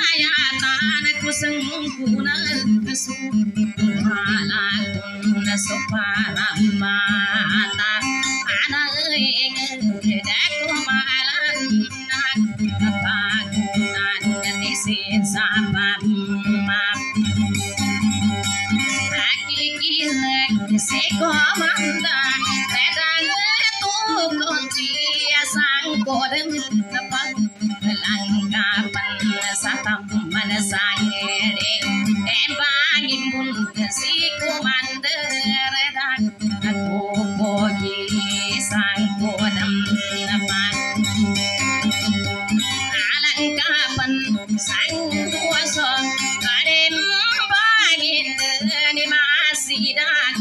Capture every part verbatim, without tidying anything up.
ya tan kusengkuna kesu hala kun sopara mata ana ing deku malan nak pagunan nisin sabab Seko manda redang tu kunci sang koden napang langgapan satam manasangere embangin mun siku manda redang tu bogi sang kodam napang alanggapan sang kuasa kadem bangin ni masidan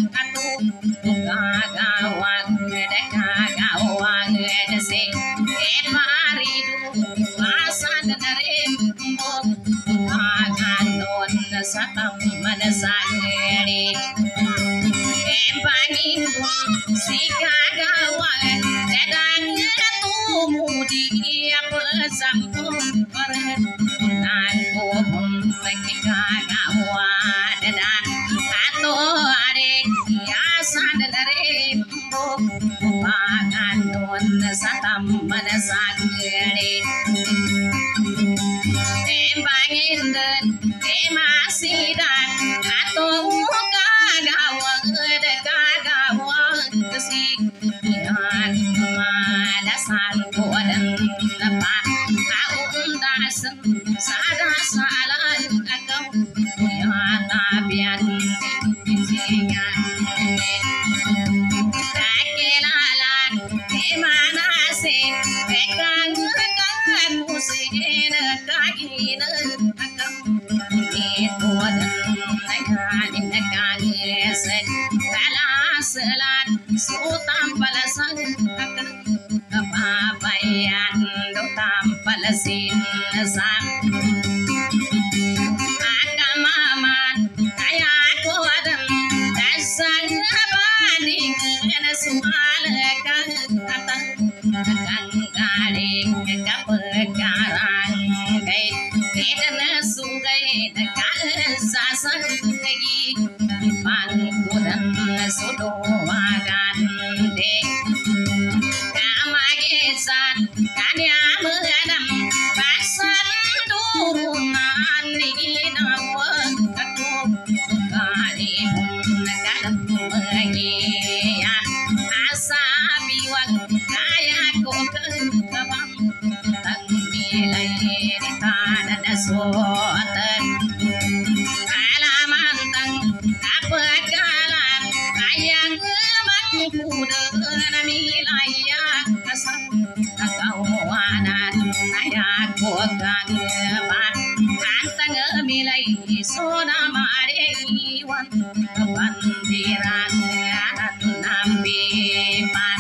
gawang dekagawang dese emaridu pasan darim aganon satam manasangere empangin sikagawang dedang tumudi apa sampun pernan kubum kagawang dedang atau adek sadare panganon satam manasangere embangin den emasidan atau kagawang dekagawang kesik yang madasan kodan lepat kaum dasen sada salan akau ya tabian singan Kakelalan emanase ekang kang musin kagina akam itu dan kagin kagin palasalan sutam palasan akam papayan dotam palasin sang akamaman kaya kodam dasang abading sumal kang katang kang garing kapegarang kai kedana sungai dekat sasan lagi pan kudan sudowagan de kamagesan kanya mengadam pasan turunan ni nawa aku kali kadam mengian asabiwang kaya ko kebang tang nilai di tanah sotan alamantang kapagalan kayang mangkudan milaya kasang kawanan ayat ko kagban antang milai sona mariwan bandiran nambipan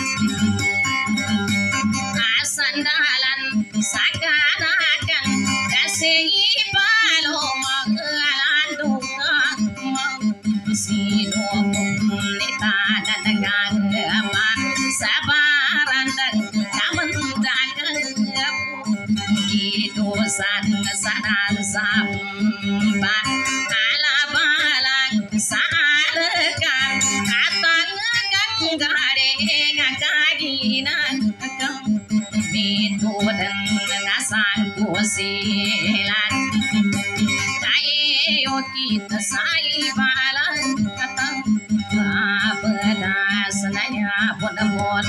asandalan sakanakan kasih palo magalandung sino punita dan gagama sabaran dan kamandakan itu san sanan sampai alabalan sarekan katang gareng kaginan itu dan nasan kusilan kayo kita saibalan katang bedas nanya pun-pun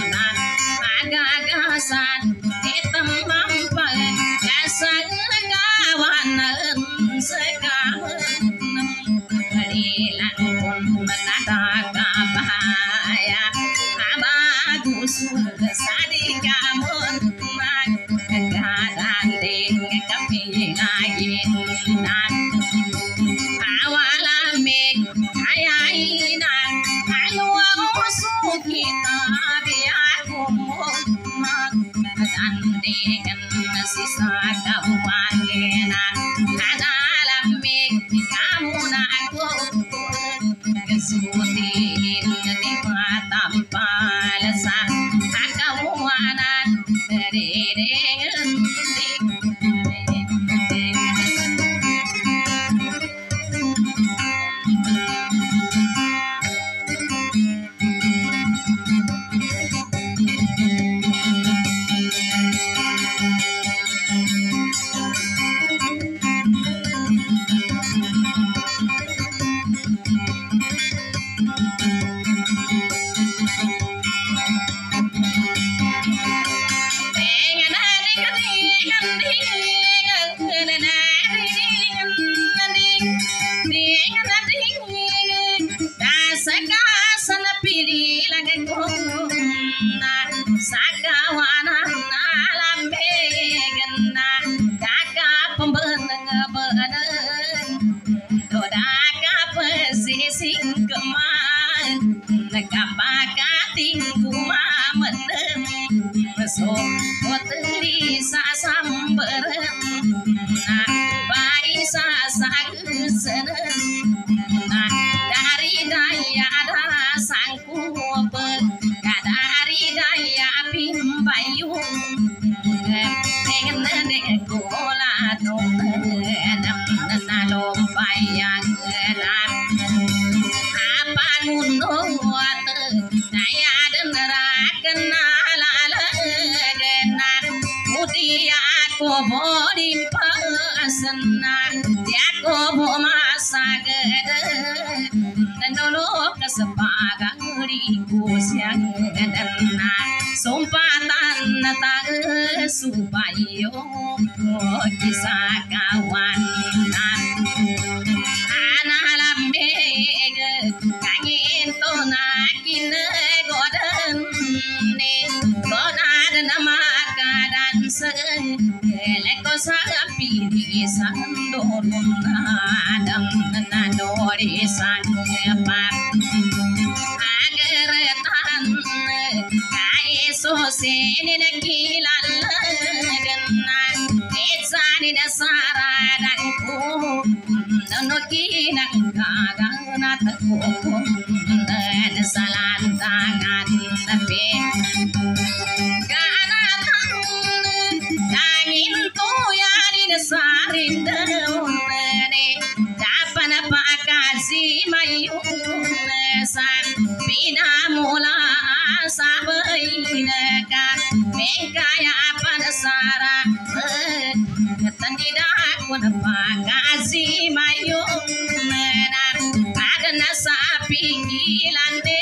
agagasan hitam mampan dasar kawanan sekawan kadilan pun menata bahaya abagus sadikamun kadang ding kapilagin awalamig ayainan aluang kita biakumong magdandikan sisa kawanginan analamig kamu na ako kesutin di matampal sa kakawanan deringan sana dia ko bo masagad nandolo kasapaga ri ko siang danna sumpatan ta supayo ko kisakawan analambe kangin to nakin godan ne godan namakadan se leko sapi di sandoruna adam nanori sangpa agertan kai so sene nakilan ganna etsani dasara danku nokina kagana tako dan salan tangan tapi kana tangin to yari sarin daune dapan pakasi mayun san pina mula sabaina ka mekaya panasara tandida kun pakasi mayun adana sapi lande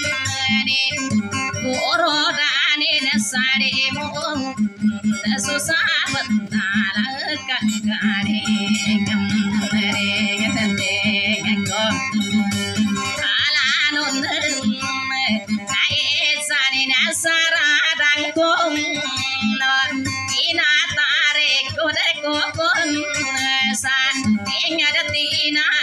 goro dane sare mo susah betala kakare kamare gatande gako alanun kai sare nasara dangkong non ina tare kode kokon san ingat tina